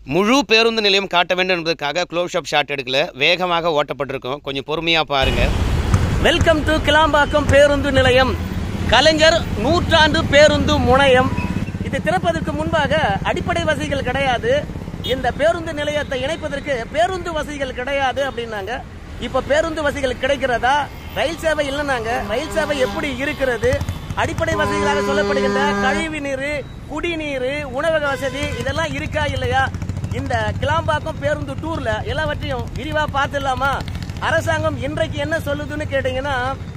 முழு பேருந்து நிலையம் காட்ட வேண்டும் என்பதற்காக க்ளோஸ் ஷாப் ஷாட் எடுக்கல, வேகமாக ஓட்டப்பட்டிருக்கோம். கொஞ்சம் பொறுமையாக பாருங்கள். வெல்கம் டு கிளாம்பாக்கம் பேருந்து நிலையம், கலைஞர் நூற்றாண்டு பேருந்து முனையம். இது திறப்பதற்கு முன்பாக அடிப்படை வசதிகள் கிடையாது. இந்த பேருந்து நிலையத்தை இணைப்பதற்கு பேருந்து வசதிகள் கிடையாது அப்படின்னாங்க. இப்ப பேருந்து வசதிகள் கிடைக்கிறதா? ரயில் சேவை இல்லைனாங்க. ரயில் சேவை எப்படி இருக்கிறது? அடிப்படை வசதிகளாக சொல்லப்படுகின்ற கழிவு நீர், குடிநீர், உணவக வசதி இதெல்லாம் இருக்கா இல்லையா? இந்த கிளாம்பாக்கம் பேருந்து டூர்ல எல்லாவற்றையும் விரிவா பார்த்துடலாமா? அரசாங்கம் இன்றைக்கு என்ன சொல்லுதுன்னு கேட்டீங்கன்னா,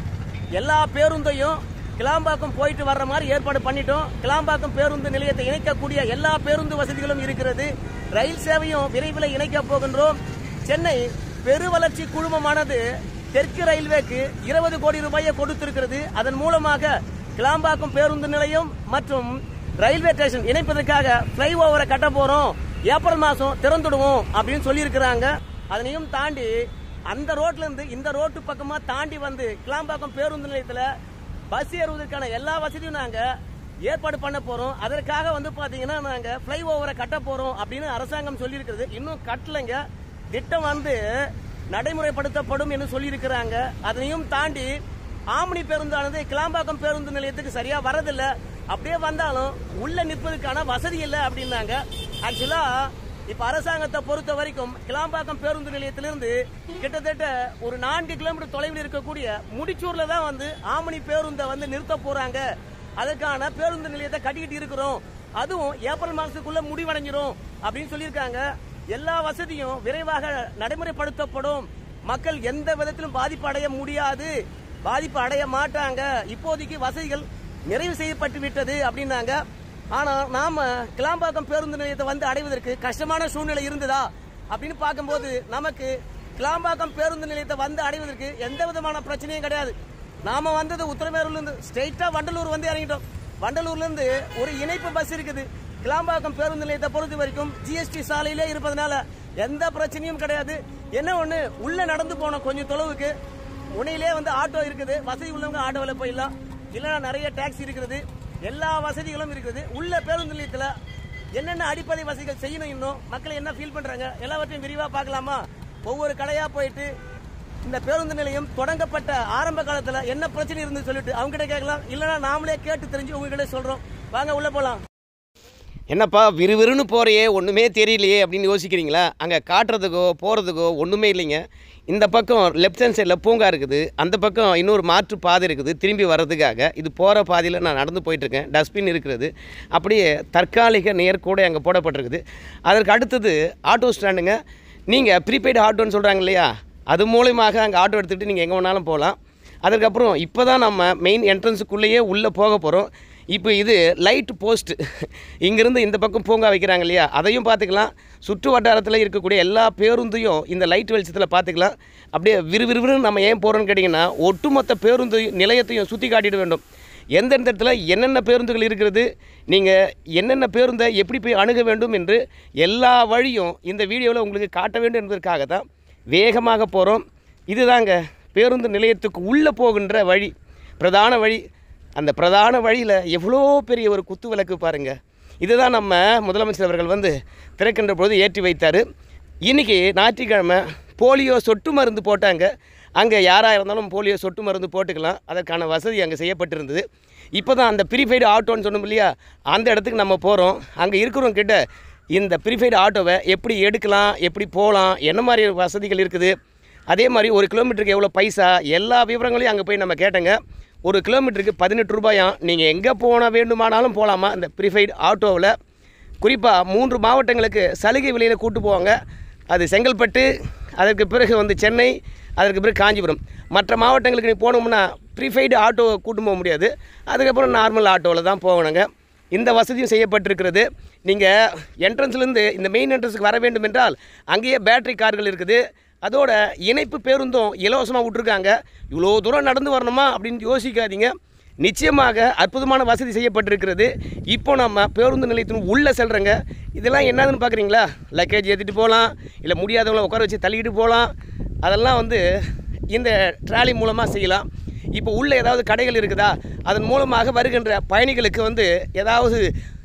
எல்லா பேருந்தையும் கிளாம்பாக்கம் போயிட்டு வர்ற மாதிரி ஏற்பாடு பண்ணிட்டோம். கிளாம்பாக்கம் பேருந்து நிலையத்தை இணைக்கக்கூடிய எல்லா பேருந்து வசதிகளும் இருக்கிறது. ரயில் சேவையும் விரைவில் இணைக்க போகின்றோம். சென்னை பெருவளர்ச்சி குழுமமானது தெற்கு ரயில்வேக்கு 20 கோடி ரூபாயை கொடுத்திருக்கிறது. அதன் மூலமாக கிளாம்பாக்கம் பேருந்து நிலையம் மற்றும் ரயில்வே ஸ்டேஷன் இணைப்பதற்காக பிளை ஓவரை கட்ட போறோம். ஏப்ரல் மாசம் திறந்துடுவோம் அப்படின்னு சொல்லி இருக்கிறாங்க. அதனையும் தாண்டி அந்த ரோட்ல இருந்து இந்த ரோட்டு பக்கமா தாண்டி வந்து கிளாம்பாக்கம் பேருந்து நிலையத்துல பஸ் ஏறுவதற்கான எல்லா வசதியும் நாங்க ஏற்பாடு பண்ண போறோம். அதற்காக வந்து பாத்தீங்கன்னா நாங்க பிளை ஓவரை கட்ட போறோம் அப்படின்னு அரசாங்கம் சொல்லி இருக்கிறது. இன்னும் கட்டலைங்க. திட்டம் வந்து நடைமுறைப்படுத்தப்படும் என்று சொல்லி இருக்கிறாங்க. அதனையும் தாண்டி ஆம்னி பேருந்தானது கிளாம்பாக்கம் பேருந்து நிலையத்துக்கு சரியா வரதில்லை. அப்படியே வந்தாலும் உள்ள நிற்பதற்கான வசதி இல்லை அப்படின்னாங்க. ஆக்சுவலா இப்ப அரசாங்கத்தை பொறுத்த வரைக்கும் கிளாம்பாக்கம் பேருந்து நிலையத்திலிருந்து கிட்டத்தட்ட ஒரு 4 கிலோமீட்டர் தொலைவில் இருக்கக்கூடிய முடிச்சூர்ல தான் வந்து ஆம்னி பேருந்தை வந்து நிறுத்த போறாங்க. அதுக்கான பேருந்து நிலையத்தை கட்டிக்கிட்டு இருக்கிறோம். அதுவும் ஏப்ரல் மாசத்துக்குள்ள முடிவடைஞ்சிரும் அப்படின்னு சொல்லியிருக்காங்க. எல்லா வசதியும் விரைவாக நடைமுறைப்படுத்தப்படும். மக்கள் எந்த விதத்திலும் பாதிப்பு அடைய முடியாது, பாதிப்பு அடைய மாட்டாங்க. இப்போதைக்கு வசதிகள் நிறைவு செய்யப்பட்டு விட்டது அப்படின்னாங்க. ஆனா நாம கிளாம்பாக்கம் பேருந்து நிலையத்தை வந்து அடைவதற்கு கஷ்டமான சூழ்நிலை இருந்ததா அப்படின்னு பார்க்கும்போது நமக்கு கிளாம்பாக்கம் பேருந்து நிலையத்தை வந்து அடைவதற்கு எந்த விதமான பிரச்சனையும் கிடையாது. நாம வந்தது உத்தரமேரூர்ல இருந்து ஸ்ட்ரெயிட்டா வண்டலூர் வந்து இறங்கிட்டோம். வண்டலூர்ல இருந்து ஒரு இணைப்பு பஸ் இருக்குது. கிளாம்பாக்கம் பேருந்து நிலையத்தை பொறுத்த வரைக்கும் ஜிஎஸ்டி சாலையிலே இருப்பதனால எந்த பிரச்சனையும் கிடையாது. என்ன ஒண்ணு, உள்ள நடந்து போன கொஞ்சம் தொலைவுக்கு உனையிலே வந்து ஆட்டோ இருக்குது. வசதி உள்ளவங்க ஆட்டோவில் போயிடலாம், இல்லைன்னா நிறைய டாக்ஸி இருக்குது. எல்லா வசதிகளும் இருக்குது. உள்ள பேருந்து நிலையத்தில் என்னென்ன அடிப்படை வசதிகள் செய்யணும், இன்னும் மக்கள் என்ன ஃபீல் பண்றாங்க எல்லாவற்றையும் விரிவா பார்க்கலாமா? ஒவ்வொரு கடையா போயிட்டு இந்த பேருந்து நிலையம் தொடங்கப்பட்ட ஆரம்ப காலத்துல என்ன பிரச்சனை இருந்து சொல்லிட்டு அவங்க கிட்ட கேட்கலாம், இல்லைன்னா நாமளே கேட்டு தெரிஞ்சு உங்ககிட்ட சொல்றோம். வாங்க உள்ள போலாம். என்னப்பா விறுவிறுன்னு போகிறையே, ஒன்றுமே தெரியலையே அப்படின்னு யோசிக்கிறீங்களா? அங்கே காட்டுறதுக்கோ போகிறதுக்கோ ஒன்றுமே இல்லைங்க. இந்த பக்கம் லெஃப்ட் ஹேண்ட் சைடில் பூங்கா இருக்குது, அந்த பக்கம் இன்னொரு மாற்று பாதை இருக்குது திரும்பி வர்றதுக்காக. இது போகிற பாதையில் நான் நடந்து போயிட்டுருக்கேன். டஸ்ட்பின் இருக்கிறது, அப்படியே தற்காலிக நேர்கூடை அங்கே போடப்பட்டிருக்குது. அதற்கு அடுத்தது ஆட்டோ ஸ்டாண்டுங்க. நீங்கள் ப்ரீபெய்டு ஆட்டோன்னு சொல்கிறாங்க இல்லையா, அது மூலயமாக அங்கே ஆட்டோ எடுத்துகிட்டு நீங்கள் எங்கே வேணாலும் போகலாம். அதுக்கப்புறம் இப்போ தான் நம்ம மெயின் என்ட்ரன்ஸுக்குள்ளேயே உள்ளே போக போகிறோம். இப்போ இது லைட் போஸ்ட்டு, இங்கேருந்து இந்த பக்கம் பூங்கா வைக்கிறாங்க இல்லையா, அதையும் பார்த்துக்கலாம். சுற்று வட்டாரத்தில் இருக்கக்கூடிய எல்லா பேருந்தையும் இந்த லைட் வெளிச்சத்தில் பார்த்துக்கலாம். அப்படியே விறுவிறுவிறுன்னு நம்ம ஏன் போகிறோன்னு கேட்டிங்கன்னா, ஒட்டுமொத்த பேருந்து நிலையத்தையும் சுற்றி காட்டிட வேண்டும். எந்தெந்த இடத்துல என்னென்ன பேருந்துகள் இருக்கிறது, நீங்கள் என்னென்ன பேருந்தை எப்படி போய் அணுக வேண்டும் என்று எல்லா வழியும் இந்த வீடியோவில் உங்களுக்கு காட்ட வேண்டும் என்பதற்காக தான் வேகமாக போகிறோம். இதுதாங்க பேருந்து நிலையத்துக்கு உள்ளே போகின்ற வழி, பிரதான வழி. அந்த பிரதான வழியில் எவ்வளோ பெரிய ஒரு குத்து விளக்கு பாருங்கள். இதுதான் நம்ம முதலமைச்சர் அவர்கள் வந்து திறக்கின்ற பொழுது ஏற்றி வைத்தார். இன்றைக்கி ஞாயிற்றுக்கிழமை போலியோ சொட்டு மருந்து போட்டாங்க. அங்கே யாராக இருந்தாலும் போலியோ சொட்டு மருந்து போட்டுக்கலாம், அதற்கான வசதி அங்கே செய்யப்பட்டிருந்தது. இப்போ தான் அந்த ப்ரீபெய்டு ஆட்டோன்னு சொன்னோம் இல்லையா, அந்த இடத்துக்கு நம்ம போகிறோம். அங்கே இருக்கிறவங்க கிட்ட இந்த ப்ரீபெய்டு ஆட்டோவை எப்படி எடுக்கலாம், எப்படி போகலாம், என்ன மாதிரி வசதிகள் இருக்குது, அதே மாதிரி ஒரு கிலோமீட்டருக்கு எவ்வளோ பைசா, எல்லா விவரங்களையும் அங்கே போய் நம்ம கேட்டோங்க. ஒரு கிலோமீட்டருக்கு 18 ரூபாயாம். நீங்கள் எங்கே போன வேண்டுமானாலும் போகலாமா இந்த ப்ரீபெய்டு ஆட்டோவில். குறிப்பாக 3 மாவட்டங்களுக்கு சலுகை விலையில் கூட்டு போவாங்க. அது செங்கல்பட்டு, அதற்கு பிறகு வந்து சென்னை, அதற்கு பிறகு காஞ்சிபுரம். மற்ற மாவட்டங்களுக்கு நீ போனோம்னா ப்ரீபெய்டு ஆட்டோ கூட்டு போக முடியாது. அதுக்கப்புறம் நார்மல் ஆட்டோவில் தான் போகணுங்க. இந்த வசதியும் செய்யப்பட்டிருக்கிறது. நீங்கள் என்ட்ரன்ஸ்லேருந்து இந்த மெயின் என்ட்ரன்ஸுக்கு வர வேண்டும் என்றால் அங்கேயே பேட்டரி கார்கள் இருக்குது. அதோட இணைப்பு பேருந்தும் இலவசமாக விட்ருக்காங்க. இவ்வளோ தூரம் நடந்து வரணுமா அப்படின்னு யோசிக்காதீங்க. நிச்சயமாக அற்புதமான வசதி செய்யப்பட்டிருக்கிறது. இப்போ நம்ம பேருந்து நிலையத்தின் உள்ளே செல்கிறோங்க. இதெல்லாம் என்னதுன்னு பார்க்குறீங்களா? லக்கேஜ் ஏற்றிட்டு போகலாம், இல்லை முடியாதவங்கள உட்கார வச்சு தள்ளிக்கிட்டு போகலாம். அதெல்லாம் வந்து இந்த ட்ராலி மூலமாக செய்யலாம். இப்போ உள்ளே ஏதாவது கடைகள் இருக்குதா, அதன் மூலமாக வருகின்ற பயணிகளுக்கு வந்து ஏதாவது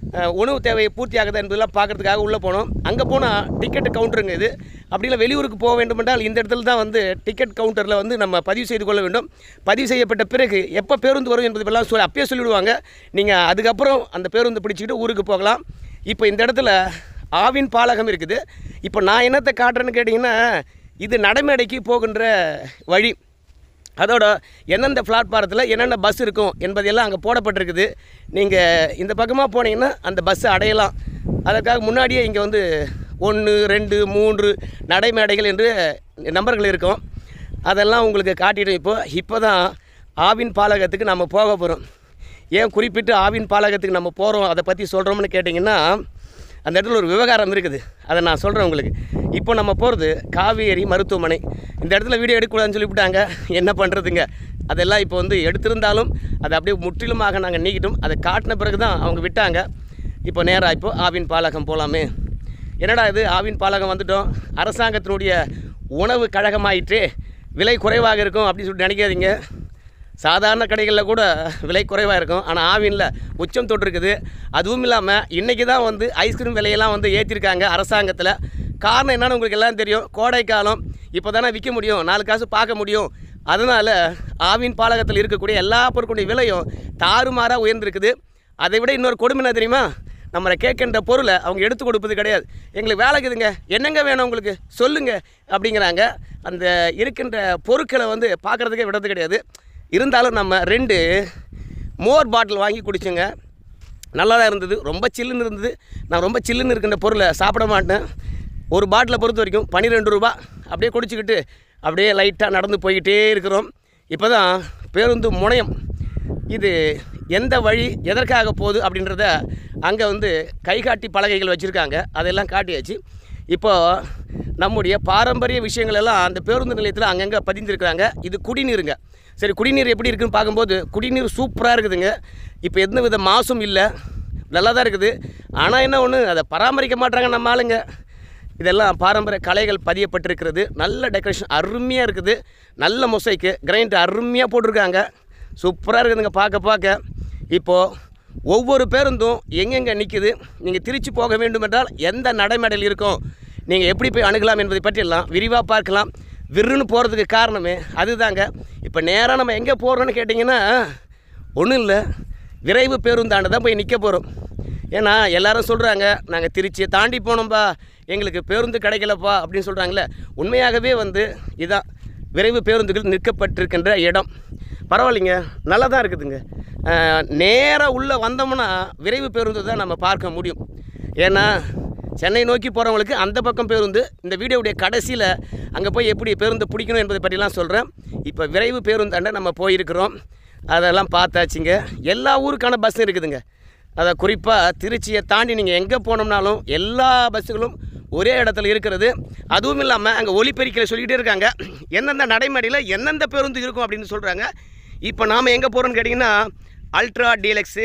உணவு தேவையை பூர்த்தி ஆகுதா என்பதெல்லாம் பார்க்குறதுக்காக உள்ளே போனோம். அங்கே போனால் டிக்கெட்டு கவுண்டருங்க இது. அப்படி இல்லை வெளியூருக்கு போக வேண்டுமென்றால் இந்த இடத்துல தான் வந்து டிக்கெட் கவுண்டரில் வந்து நம்ம பதிவு செய்து கொள்ள வேண்டும். பதிவு செய்யப்பட்ட பிறகு எப்போ பேருந்து வரும் என்பதெல்லாம் அப்பயே சொல்லிவிடுவாங்க. நீங்கள் அதுக்கப்புறம் அந்த பேருந்து பிடிச்சிக்கிட்டு ஊருக்கு போகலாம். இப்போ இந்த இடத்துல ஆவின் பாலகம் இருக்குது. இப்போ நான் என்னத்தை காட்டுறேன்னு கேட்டிங்கன்னா, இது நடைமேடைக்கு போகின்ற வழி. அதோட எந்தெந்த பிளாட்பாரத்தில் என்னென்ன பஸ் இருக்கும் என்பதையெல்லாம் அங்கே போடப்பட்டிருக்குது. நீங்கள் இந்த பக்கமாக போனீங்கன்னா அந்த பஸ்ஸை அடையலாம். அதற்காக முன்னாடியே இங்கே வந்து 1, 2, 3 நடைமேடைகள் என்று நம்பர்கள் இருக்கும். அதெல்லாம் உங்களுக்கு காட்டிடும். இப்போ தான் ஆவின் பாலகத்துக்கு நம்ம போக போகிறோம். ஏன் குறிப்பிட்டு ஆவின் பாலகத்துக்கு நம்ம போகிறோம், அதை பற்றி சொல்கிறோம்னு கேட்டிங்கன்னா, அந்த இடத்துல ஒரு விவகாரம் இருக்குது. அதை நான் சொல்கிறேன் உங்களுக்கு. இப்போ நம்ம போகிறது காவேரி மருத்துவமனை. இந்த இடத்துல வீடியோ எடுக்கக்கூடாதுன்னு சொல்லிவிட்டாங்க. என்ன பண்ணுறதுங்க, அதெல்லாம் இப்போ வந்து எடுத்திருந்தாலும் அதை அப்படியே முற்றிலுமாக நாங்கள் நீக்கிட்டோம். அதை காட்டின பிறகு தான் அவங்க விட்டாங்க. இப்போ நேராக இப்போ ஆவின் பாலகம் போகலாமே. என்னடா இது ஆவின் பாலகம் வந்துட்டோம், அரசாங்கத்தினுடைய உணவு கழகமாயிற்று, விலை குறைவாக இருக்கும் அப்படின்னு சொல்லிட்டு நினைக்காதீங்க. சாதாரண கடைகளில் கூட விலை குறைவாக இருக்கும். ஆனால் ஆவினில் உச்சம் தொட்டிருக்குது. அதுவும் இல்லாமல் இன்றைக்கி தான் வந்து ஐஸ்கிரீம் விலையெல்லாம் வந்து ஏற்றிருக்காங்க அரசாங்கத்தில். காரணம் என்னன்னு உங்களுக்கு எல்லாம் தெரியும். கோடை காலம், இப்போ தானே விற்க முடியும், 4 காசு பார்க்க முடியும். அதனால் ஆவின் பாலகத்தில் இருக்கக்கூடிய எல்லா பொருட்களுடைய விலையும் தாறுமாறாக உயர்ந்திருக்குது. அதை விட இன்னொரு கொடுமை என்ன தெரியுமா, நம்மளை கேட்கின்ற பொருளை அவங்க எடுத்து கொடுப்பது கிடையாது. எங்களுக்கு வேலைக்குதுங்க, என்னங்க வேணும் உங்களுக்கு சொல்லுங்கள் அப்படிங்கிறாங்க. அந்த இருக்கின்ற பொருட்களை வந்து பார்க்குறதுக்கே விடுறது கிடையாது. இருந்தாலும் நம்ம 2 மோர் பாட்டில் வாங்கி குடிச்சோங்க. நல்லா தான் இருந்தது, ரொம்ப சில்லுன்னு இருந்தது. நான் ரொம்ப சில்லுன்னு இருக்கின்ற பொருளை சாப்பிட மாட்டேன். ஒரு பாட்டிலை பொறுத்த வரைக்கும் 12 ரூபா. அப்படியே குடிச்சிக்கிட்டு அப்படியே லைட்டாக நடந்து போய்கிட்டே இருக்கிறோம். இப்போ தான் பேருந்து முனையம். இது எந்த வழி எதற்காக போகுது அப்படின்றத அங்கே வந்து கைகாட்டி பலகைகள் வச்சுருக்காங்க. அதெல்லாம் காட்டியாச்சு. இப்போது நம்முடைய பாரம்பரிய விஷயங்கள் எல்லாம் அந்த பேருந்து நிலையத்தில் அங்கங்கே பதிந்திருக்கிறாங்க. இது குடிநீருங்க. சரி, குடிநீர் எப்படி இருக்குதுன்னு பார்க்கும்போது குடிநீர் சூப்பராக இருக்குதுங்க. இப்போ எந்த வித மாசும் இல்லை, நல்லா தான் இருக்குது. ஆனால் என்ன ஒன்று, அதை பராமரிக்க மாட்டாங்க நம்ம ஆளுங்க. இதெல்லாம் பாரம்பரிய கலைகள் பதியப்பட்டிருக்கிறது. நல்ல டெக்கரேஷன் அருமையாக இருக்குது. நல்ல மொசைக்கு கிரைண்ட் அருமையாக போட்டிருக்காங்க. சூப்பராக இருக்குதுங்க பார்க்க. இப்போது ஒவ்வொரு பேருந்தும் எங்கெங்கே நிற்குது, நீங்கள் திருச்சி போக வேண்டும் என்றால் எந்த நடைமேடையில் இருக்கும், நீங்கள் எப்படி போய் அணுகலாம் என்பதை பற்றியெல்லாம் விரிவாக பார்க்கலாம். விருன்னு போகிறதுக்கு காரணமே அதுதாங்க. இப்போ நேராக நம்ம எங்கே போகிறோன்னு கேட்டிங்கன்னா, ஒன்றும் இல்லை, விரைவு பேருந்தாண்டு தான் போய் நிற்க போகிறோம். ஏன்னா எல்லாரும் சொல்கிறாங்க, நாங்கள் திருச்சியை தாண்டி போனோம்பா, எங்களுக்கு பேருந்து கிடைக்கலப்பா அப்படின்னு சொல்கிறாங்களே. உண்மையாகவே வந்து இதான் விரைவு பேருந்துகள் நிற்கப்பட்டிருக்கின்ற இடம். பரவாயில்லைங்க, நல்லா தான் இருக்குதுங்க. நேராக உள்ளே வந்தோம்னா விரைவு பேருந்து தான் நம்ம பார்க்க முடியும். ஏன்னா சென்னை நோக்கி போகிறவங்களுக்கு அந்த பக்கம் பேருந்து. இந்த வீடியோவுடைய கடைசியில் அங்கே போய் எப்படி பேருந்து பிடிக்கணும் என்பதை பற்றிலாம் சொல்கிறேன். இப்போ விரைவு பேருந்தாண்ட நம்ம போயிருக்கிறோம். அதெல்லாம் பார்த்தாச்சுங்க. எல்லா ஊருக்கான பஸ்ஸும் இருக்குதுங்க. அதை குறிப்பாக திருச்சியை தாண்டி நீங்கள் எங்கே போனோம்னாலும் எல்லா பஸ்ஸுகளும் ஒரே இடத்துல இருக்கிறது. அதுவும் இல்லாமல் அங்கே ஒலிபெருக்கில் சொல்லிக்கிட்டே இருக்காங்க எந்தெந்த நடைமேடையில் எந்தெந்த பேருந்து இருக்கும் அப்படின்னு சொல்கிறாங்க. இப்போ நாம் எங்கே போகிறோன்னு கேட்டிங்கன்னா, அல்ட்ரா டீலக்ஸு,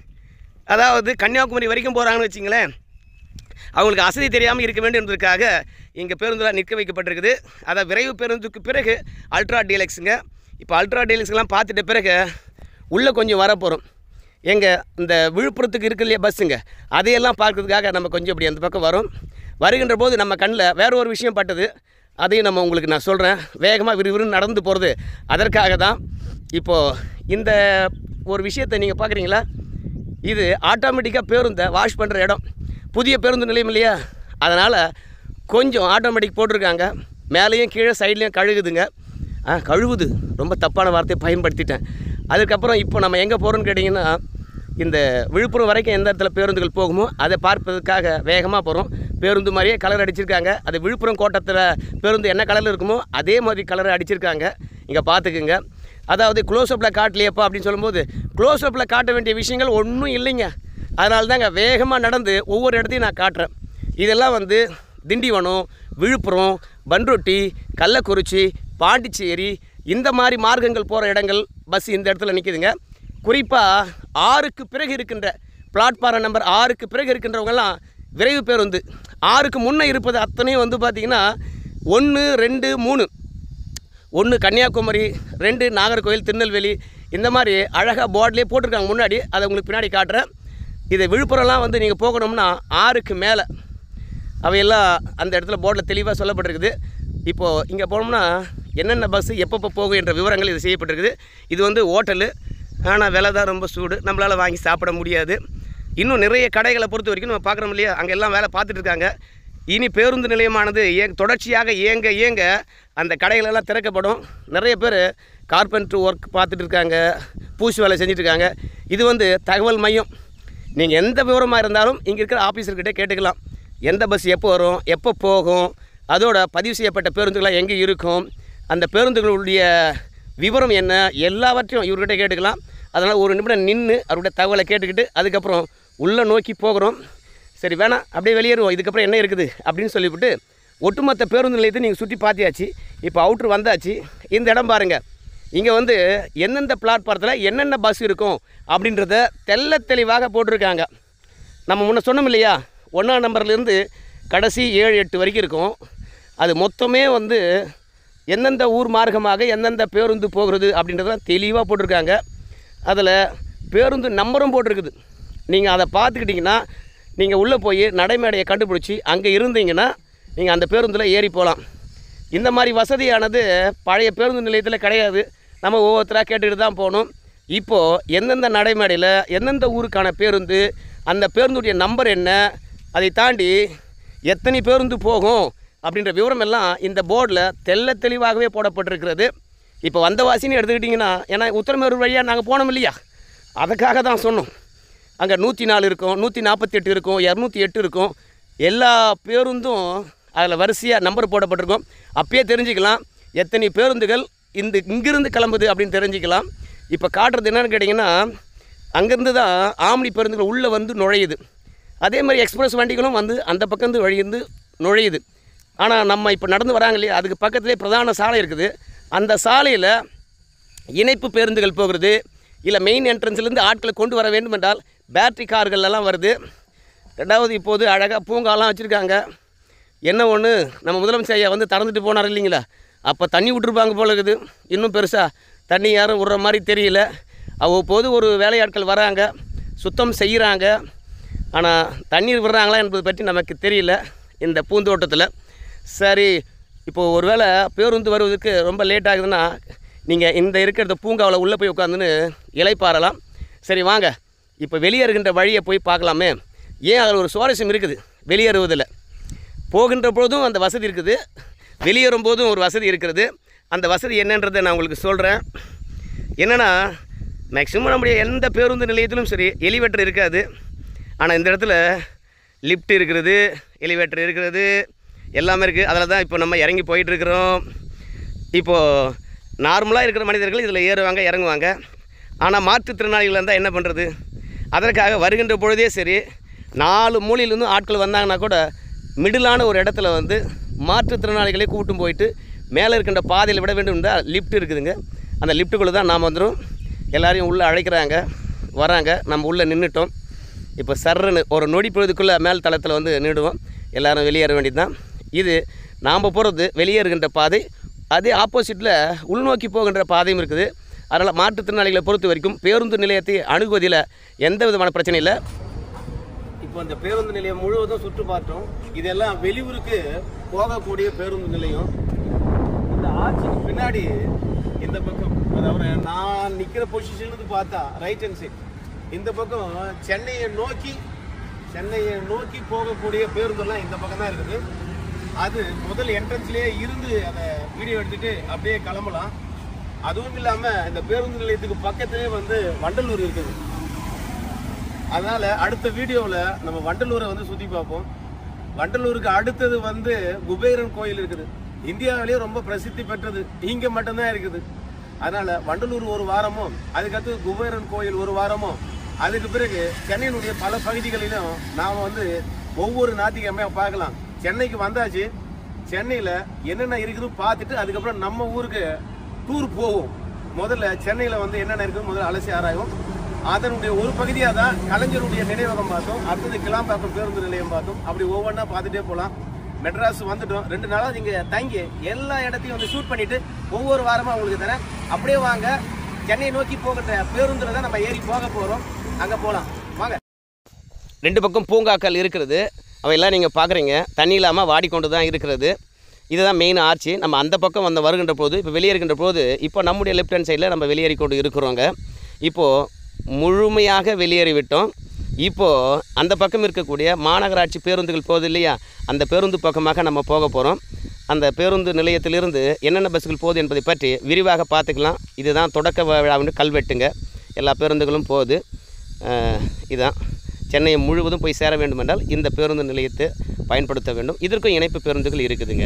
அதாவது கன்னியாகுமரி வரைக்கும் போகிறாங்கன்னு வச்சிங்களேன். அவங்களுக்கு அசதி தெரியாமல் இருக்க வேண்டும் என்பதற்காக இங்கே பேருந்துலாம் நிற்க வைக்கப்பட்டிருக்குது. அதான் விரைவு பேருந்துக்கு பிறகு அல்ட்ரா டீலக்ஸுங்க. இப்போ அல்ட்ரா டீலக்ஸ்லாம் பார்த்துட்ட பிறகு உள்ளே கொஞ்சம் வரப்போகிறோம். எங்கள் இந்த விழுப்புரத்துக்கு இருக்கு இல்லையா பஸ்ஸுங்க, அதையெல்லாம் பார்க்கறதுக்காக நம்ம கொஞ்சம் இப்படி அந்த பக்கம் வரோம். வருகின்ற போது நம்ம கண்ணில் வேறு ஒரு விஷயம் பட்டது. அதையும் நம்ம உங்களுக்கு நான் சொல்கிறேன். வேகமாக விறுவிறுன்னு நடந்து போகிறது அதற்காக தான். இப்போது இந்த ஒரு விஷயத்தை நீங்கள் பார்க்குறீங்களா, இது ஆட்டோமேட்டிக்காக பேருந்தை வாஷ் பண்ணுற இடம். புதிய பேருந்து நிலையம் இல்லையா, அதனால் கொஞ்சம் ஆட்டோமேட்டிக் போட்டிருக்காங்க. மேலேயும் கீழே சைட்லேயும் கழுகுதுங்க. கழுவுது, ரொம்ப தப்பான வார்த்தையை பயன்படுத்திட்டேன். அதுக்கப்புறம் இப்போ நம்ம எங்கே போகிறோன்னு கேட்டிங்கன்னா, இந்த விழுப்புரம் வரைக்கும் எந்த இடத்துல பேருந்துகள் போகுமோ அதை பார்ப்பதற்காக வேகமாக போகிறோம். பேருந்து மாதிரியே கலர் அடிச்சிருக்காங்க. அது விழுப்புரம் கோட்டத்தில் பேருந்து என்ன கலரில் இருக்குமோ அதே மாதிரி கலரை அடிச்சிருக்காங்க. இங்கே பார்த்துக்குங்க. அதாவது க்ளோஸ்அப்பில் காட்டலையப்பா அப்படின்னு சொல்லும்போது, க்ளோஸ்அப்பில் காட்ட வேண்டிய விஷயங்கள் ஒன்றும் இல்லைங்க. அதனால தாங்க வேகமாக நடந்து ஒவ்வொரு இடத்தையும் நான் காட்டுறேன். இதெல்லாம் வந்து திண்டிவனம், விழுப்புரம், பண்ருட்டி, கள்ளக்குறிச்சி, பாண்டிச்சேரி, இந்த மாதிரி மார்க்கங்கள் போகிற இடங்கள் பஸ் இந்த இடத்துல நிற்கிதுங்க. குறிப்பாக 6க்கு பிறகு இருக்கின்ற பிளாட்ஃபாரம் நம்பர் 6க்கு பிறகு இருக்கின்றவங்கெல்லாம் விரைவு பேருந்து. 6க்கு முன்னே இருப்பது அத்தனையும் வந்து பார்த்திங்கன்னா 1, 2, 3, 1 கன்னியாகுமரி, 2 நாகர்கோவில், திருநெல்வேலி, இந்த மாதிரி அழகாக போர்ட்லேயே போட்டிருக்காங்க முன்னாடி. அதை உங்களுக்கு பின்னாடி காட்டுறேன். இது விழுப்புரம்லாம் வந்து நீங்கள் போகணும்னா 6க்கு மேலே அவையெல்லாம் அந்த இடத்துல போர்டில் தெளிவாக சொல்லப்பட்டிருக்குது. இப்போது இங்கே போனோம்னா என்னென்ன பஸ்ஸு எப்பப்போ போகும் என்ற விவரங்கள் இது செய்யப்பட்டிருக்குது. இது வந்து ஹோட்டலு, ஆனால் விலை தான் ரொம்ப சூடு, நம்மளால் வாங்கி சாப்பிட முடியாது. இன்னும் நிறைய கடைகளை பொறுத்த வரைக்கும் நம்ம பார்க்குறோம் இல்லையா, அங்கே எல்லாம் வேலை பார்த்துட்டு இருக்காங்க. இனி பேருந்து நிலையமானது தொடர்ச்சியாக இயங்க அந்த கடைகளெல்லாம் திறக்கப்படும். நிறைய பேர் கார்பென்ட்ரு ஒர்க் பார்த்துட்டு இருக்காங்க, பூசி வேலை செஞ்சுட்ருக்காங்க. இது வந்து தகவல் மையம். நீங்கள் எந்த விவரமாக இருந்தாலும் இங்கே இருக்கிற ஆஃபீஸர்கிட்ட கேட்டுக்கலாம். எந்த பஸ் எப்போ வரும், எப்போ போகும், அதோட பதிவு செய்யப்பட்ட பேருந்துகளாக எங்கே இருக்கும், அந்த பேருந்துகளுடைய விவரம் என்ன, எல்லாவற்றையும் இவர்கிட்ட கேட்டுக்கலாம். அதனால் ஒரு நிமிடம் நின்று அவருடைய தகவலை கேட்டுக்கிட்டு அதுக்கப்புறம் உள்ளே நோக்கி போகிறோம். சரி வேணாம், அப்படியே வெளியேறுவோம், இதுக்கப்புறம் என்ன இருக்குது அப்படின்னு சொல்லிவிட்டு ஒட்டுமொத்த பேருந்து நிலையத்தை நீங்கள் சுற்றி பார்த்தியாச்சு. இப்போ அவுட்ரு வந்தாச்சு. இந்த இடம் பாருங்கள், இங்கே வந்து எந்தெந்த பிளாட்ஃபாரத்தில் என்னென்ன பஸ் இருக்கும் அப்படின்றத தெள்ள தெளிவாக போட்டிருக்காங்க. நம்ம முன்ன சொன்னோம் இல்லையா, 1ஆம் நம்பர்லேருந்து கடைசி 7, 8 வரைக்கும் இருக்கும். அது மொத்தமே வந்து எந்தெந்த ஊர் மார்க்கமாக எந்தெந்த பேருந்து போகிறது அப்படின்றதெல்லாம் தெளிவாக போட்டிருக்காங்க. அதில் பேருந்து நம்பரும் போட்டிருக்குது. நீங்கள் அதை பார்த்துக்கிட்டிங்கன்னா நீங்கள் உள்ளே போய் நடைமேடையை கண்டுபிடிச்சி அங்கே இருந்தீங்கன்னா நீங்கள் அந்த பேருந்தில் ஏறி போகலாம். இந்த மாதிரி வசதியானது பழைய பேருந்து நிலையத்தில் கிடையாது. நம்ம ஒவ்வொருத்தராக கேட்டுக்கிட்டு தான் போகணும். இப்போது எந்தெந்த நடைமேடையில் எந்தெந்த ஊருக்கான பேருந்து, அந்த பேருந்துடைய நம்பர் என்ன, அதை தாண்டி எத்தனை பேருந்து போகும் அப்படின்ற விவரம் எல்லாம் இந்த போர்டில் தெள்ள தெளிவாகவே போடப்பட்டிருக்கிறது. இப்போ வந்தவாசின்னு எடுத்துக்கிட்டிங்கன்னா, ஏன்னா உத்தரமேரூர் வழியாக நாங்கள் போனோம் இல்லையா, அதுக்காக தான் சொன்னோம். அங்கே 104 இருக்கும், 148 இருக்கும், 208 இருக்கும். எல்லா பேருந்தும் அதில் வரிசையாக நம்பர் போடப்பட்டிருக்கும். அப்பயே தெரிஞ்சுக்கலாம் எத்தனை பேருந்துகள் இங்கிருந்து கிளம்புது அப்படின்னு தெரிஞ்சுக்கலாம். இப்போ காட்டுறது என்னென்னு கேட்டிங்கன்னா, அங்கேருந்து தான் ஆம்னி பேருந்துகள் உள்ளே வந்து நுழையுது. அதே மாதிரி எக்ஸ்பிரஸ் வண்டிகளும் வந்து அந்த பக்கத்து வழியிருந்து நுழையுது. ஆனால் நம்ம இப்போ நடந்து வராங்க இல்லையா, அதுக்கு பக்கத்துலேயே பிரதான சாலை இருக்குது. அந்த சாலையில் இணைப்பு பேருந்துகள் போகிறது, இல்லை மெயின் என்ட்ரன்ஸ்லேருந்து ஆட்களை கொண்டு வர வேண்டும் என்றால் பேட்ரி கார்களெல்லாம் வருது. ரெண்டாவது இப்போது அழகாக பூங்காலாம் வச்சுருக்காங்க. என்ன ஒன்று, நம்ம முதலமைச்சர் ஐயா வந்து திறந்துட்டு போனார் இல்லைங்களா, அப்போ தண்ணி விட்டுருப்பாங்க போல இருக்குது. இன்னும் பெருசாக தண்ணி யாரும் விடுற மாதிரி தெரியல. அவ்வப்போது ஒரு வேலையாட்கள் வராங்க, சுத்தம் செய்கிறாங்க. ஆனால் தண்ணீர் விடுறாங்களா என்பது பற்றி நமக்கு தெரியல இந்த பூந்தோட்டத்தில். சரி, இப்போது ஒரு வேளை பேருந்து வருவதற்கு ரொம்ப லேட் ஆகுதுன்னா நீங்கள் இந்த இருக்கிற பூங்காவில் உள்ளே போய் உட்காந்துன்னு இலைப்பாறலாம். சரி வாங்க, இப்போ வெளியேறுகின்ற வழியை போய் பார்க்கலாமே. ஏன் அதில் ஒரு சுவாரஸ்யம் இருக்குது. வெளியேறுவதில் போகின்ற பொழுதும் அந்த வசதி இருக்குது, வெளியேறும் போதும் ஒரு வசதி இருக்கிறது. அந்த வசதி என்னன்றதை நான் உங்களுக்கு சொல்கிறேன். என்னென்னா, மேக்ஸிமம் நம்முடைய எந்த பேருந்து நிலையத்திலும் சரி எலிவேட்டர் இருக்காது. ஆனால் இந்த இடத்துல லிஃப்ட் இருக்கிறது, எலிவேட்டர் இருக்கிறது, எல்லாமே இருக்குது. அதில் தான் இப்போ நம்ம இறங்கி போயிட்டுருக்குறோம். இப்போது நார்மலாக இருக்கிற மனிதர்கள் இதில் ஏறுவாங்க, இறங்குவாங்க. ஆனால் மாற்றுத்திறனாளிகள் இருந்தால் என்ன பண்ணுறது? அதற்காக வருகின்ற பொழுதே சரி 4 மூலையிலேருந்து ஆட்கள் வந்தாங்கன்னா கூட மிடிலான ஒரு இடத்துல வந்து மாற்றுத்திறனாளிகளை கூட்டும் போயிட்டு மேலே இருக்கின்ற பாதையில் விட வேண்டும் என்றால் லிஃப்ட் இருக்குதுங்க. அந்த லிஃப்ட்டுக்குள்ளே தான் நாம் வந்துடும். எல்லோரையும் உள்ளே அழைக்கிறாங்க, வராங்க. நம்ம உள்ளே நின்றுட்டோம். இப்போ சர்றன்னு ஒரு நொடி பொழுதுக்குள்ளே மேல் தளத்தில் வந்து நின்றுடுவோம். எல்லோரும் வெளியேற வேண்டியது தான். இது நாம் போகிறது வெளியேறுகின்ற பாதை. அதே ஆப்போசிட்டில் உள்நோக்கி போகின்ற பாதையும் இருக்குது. அதனால் மாற்றுத்திறனாளிகளை பொறுத்த வரைக்கும் பேருந்து நிலையத்தை அணுகுவதில் எந்த விதமான பிரச்சனை இல்லை. இப்போ அந்த பேருந்து நிலையம் முழுவதும் சுற்று பார்த்தோம். இதெல்லாம் வெளியூருக்கு போகக்கூடிய பேருந்து நிலையம். இந்த ஆட்சிக்கு பின்னாடி இந்த பக்கம், அதாவது நான் நிற்கிற பொசிஷன்லேருந்து பார்த்தா ரைட் ஹேண்ட் சைட் இந்த பக்கம் சென்னையை நோக்கி போகக்கூடிய பேருந்தெல்லாம் இந்த பக்கம் தான் இருக்குது. அது முதல் என்ட்ரன்ஸ்லேயே இருந்து அதை வீடியோ எடுத்துகிட்டு அப்படியே கிளம்பலாம். அதுவும் இல்லாமல் இந்த பேருந்து நிலையத்துக்கு பக்கத்துலேயே வந்து வண்டலூர் இருக்குது. அதனால் அடுத்த வீடியோவில் நம்ம வண்டலூரை வந்து சுற்றி பார்ப்போம். வண்டலூருக்கு அடுத்தது வந்து குபேரன் கோயில் இருக்குது. இந்தியாவிலேயே ரொம்ப பிரசித்தி பெற்றது, இங்கே மட்டும்தான் இருக்குது. அதனால் வண்டலூர் ஒரு வாரமும், அதுக்கடுத்து குபேரன் கோயில் ஒரு வாரமும், அதுக்கு பிறகு சென்னையினுடைய பல பகுதிகளிலும் நாம் வந்து ஒவ்வொரு ஞாயிற்றுக்கிழமையாக பார்க்கலாம். சென்னைக்கு வந்தாச்சு, சென்னையில் என்னென்ன இருக்குதுன்னு பார்த்துட்டு அதுக்கப்புறம் நம்ம ஊருக்கு டூர் போவோம். முதல்ல சென்னையில் வந்து என்னென்ன இருக்குது முதல்ல அலசி ஆராயும். அதனுடைய ஒரு பகுதியாக தான் கலைஞருடைய நினைவகம் பார்த்தோம், அடுத்தது கிளாம்பாக்கம் பேருந்து நிலையம் பார்த்தோம். அப்படி ஒவ்வொன்றா பார்த்துட்டே போகலாம். மெட்ராஸ் வந்துட்டோம், 2 நாளாக இங்கே தங்கி எல்லா இடத்தையும் வந்து ஷூட் பண்ணிவிட்டு ஒவ்வொரு வாரமாக உங்களுக்கு தரேன். அப்படியே வாங்க, சென்னை நோக்கி போகிற பேருந்தில் தான் நம்ம ஏறி போக போகிறோம். அங்கே போகலாம் வாங்க. 2 பக்கம் பூங்காக்கள் இருக்கிறது. அவையெல்லாம் நீங்கள் பார்க்குறீங்க. தண்ணி இல்லாமல் வாடிக்கொண்டு தான் இருக்கிறது. இதுதான் மெயின் ஆர்ச்சி. நம்ம அந்த பக்கம் வருகின்ற போது, இப்போ வெளியேறுகின்ற போது, இப்போ நம்முடைய லெஃப்ட் ஹேண்ட் சைடில் நம்ம வெளியேறி கொண்டு இருக்கிறோங்க. இப்போது முழுமையாக வெளியேறிவிட்டோம். இப்போது அந்த பக்கம் இருக்கக்கூடிய மாநகராட்சி பேருந்துகள் போகுது இல்லையா, அந்த பேருந்து பக்கமாக நம்ம போக போகிறோம். அந்த பேருந்து நிலையத்திலிருந்து என்னென்ன பஸ்ஸுகள் போகுது என்பதை பற்றி விரிவாக பார்த்துக்கலாம். இதுதான் தொடக்க விழாவின் கல்வெட்டுங்க. எல்லா பேருந்துகளும் போகுது. இதுதான் சென்னையை முழுவதும் போய் சேர வேண்டுமென்றால் இந்த பேருந்து நிலையத்தை பயன்படுத்த வேண்டும். இதற்கும் இணைப்பு பேருந்துகள் இருக்குதுங்க.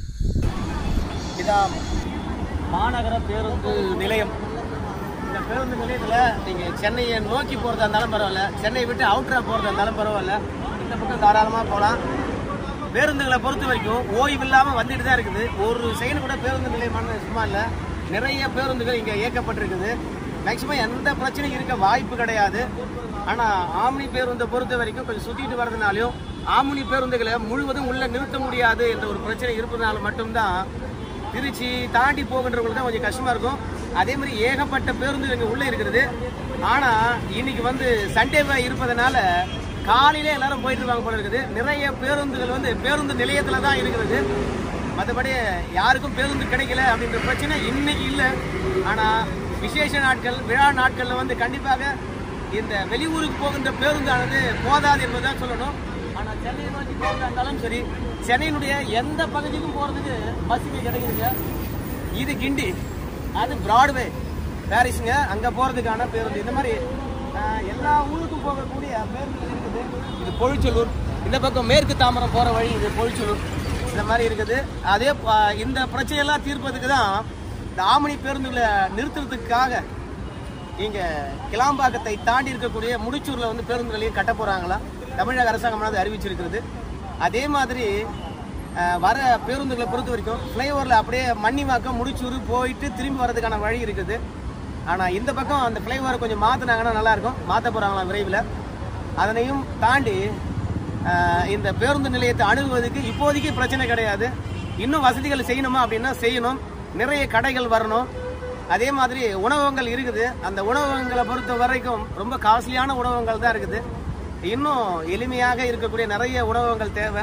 இதான் மாநகர பேருந்து நிலையம். இந்த பேருந்து நிலையத்தில் நீங்கள் சென்னையை நோக்கி போகிறதா இருந்தாலும் பரவாயில்ல, சென்னையை விட்டு அவுட்டராக போகிறதா இருந்தாலும் பரவாயில்ல, இந்த பக்கம் தாராளமாக போகலாம். பேருந்துகளை பொறுத்த வரைக்கும் ஓய்வு இல்லாமல் வந்துட்டு தான் இருக்குது. ஒரு செகண்ட் கூட பேருந்து நிலையமான சும்மா இல்லை. நிறைய பேருந்துகள் இங்கே இயக்கப்பட்டிருக்குது. மேக்சிமம் எந்த பிரச்சனையும் இருக்க வாய்ப்பு கிடையாது. ஆனால் ஆம்னி பேருந்தை பொறுத்த வரைக்கும் கொஞ்சம் சுற்றிட்டு வர்றதுனாலையும் ஆம்னி பேருந்துகளை முழுவதும் உள்ளே நிறுத்த முடியாது என்ற ஒரு பிரச்சனை இருப்பதனால மட்டும்தான் திருச்சி தாண்டி போகின்றவங்களுக்கு தான் கொஞ்சம் கஷ்டமாக இருக்கும். அதே மாதிரி ஏகப்பட்ட பேருந்து இங்கே உள்ளே இருக்கிறது. ஆனால் இன்னைக்கு சண்டேவாக இருப்பதனால காலையிலே எல்லாரும் போயிட்டு இருப்பாங்க போல இருக்குது. நிறைய பேருந்துகள் பேருந்து நிலையத்தில் தான் இருக்கிறது. மற்றபடி யாருக்கும் பேருந்து கிடைக்கல அப்படின்ற பிரச்சனை இன்னைக்கு இல்லை. ஆனால் விசேஷ நாட்கள், விழா நாட்களில் கண்டிப்பாக இந்த வெளியூருக்கு போகின்ற பேருந்தானது போதாது என்பதுதான் சொல்லணும். ஆனால் சென்னையை நோக்கி போகிறதா இருந்தாலும் சரி, சென்னையினுடைய எந்த பகுதிக்கும் போகிறதுக்கு பஸ்ஸுக்கு கிடைக்குதுங்க. இது கிண்டி, அது பிராட்வே, பாரிஸுங்க, அங்கே போகிறதுக்கான பேருந்து. இந்த மாதிரி எல்லா ஊருக்கும் போகக்கூடிய பேருந்துகள் இருக்குது. இது பொழிச்சலூர், இந்த பக்கம் மேற்கு தாம்பரம் போகிற வழி இது பொழிச்சலூர், இந்த மாதிரி இருக்குது. அதே இந்த பிரச்சனையெல்லாம் தீர்ப்பதுக்கு தான் இந்த ஆம்னி பேருந்துகளை நிறுத்துறதுக்காக இங்கே கிளாம்பாக்கத்தை தாண்டி இருக்கக்கூடிய முடிச்சூரில் பேருந்து நிலையம் கட்ட போகிறாங்களா தமிழக அரசாங்கம் அறிவிச்சிருக்கிறது. அதே மாதிரி வர பேருந்துகளை பொறுத்த வரைக்கும் ஃப்ளைஓவரில் அப்படியே மன்னிவாக்கம் முடிச்சூர் போயிட்டு திரும்பி வர்றதுக்கான வழி இருக்குது. ஆனால் இந்த பக்கம் அந்த ஃப்ளைஓவரை கொஞ்சம் மாற்றினாங்கன்னா நல்லாயிருக்கும். மாற்ற போகிறாங்களாம் விரைவில். அதனையும் தாண்டி இந்த பேருந்து நிலையத்தை அணுகுவதற்கு இப்போதைக்கு பிரச்சனை கிடையாது. இன்னும் வசதிகள் செய்யணுமா அப்படின்னா செய்யணும். நிறைய கடைகள் வரணும். அதே மாதிரி உணவகங்கள் இருக்குது. அந்த உணவகங்களை பொறுத்த வரைக்கும் ரொம்ப காஸ்ட்லியான உணவகங்கள் தான் இருக்குது. இன்னும் எளிமையாக இருக்கக்கூடிய நிறைய உணவகங்கள் தேவை.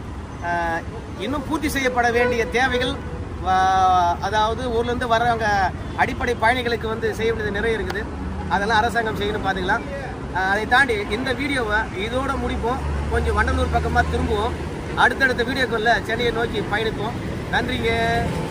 இன்னும் பூர்த்தி செய்யப்பட வேண்டிய தேவைகள், அதாவது ஊர்லேருந்து வர்றவங்க அடிப்படை பயணிகளுக்கு செய்ய வேண்டியது நிறைய இருக்குது. அதெல்லாம் அரசாங்கம் செய்யணும் பார்த்துக்கலாம். அதை தாண்டி இந்த வீடியோவை இதோட முடிப்போம். கொஞ்சம் வண்டலூர் பக்கமாக திரும்புவோம். அடுத்தடுத்த வீடியோக்குள்ள சென்னையை நோக்கி பயணிப்போம். நன்றிங்க.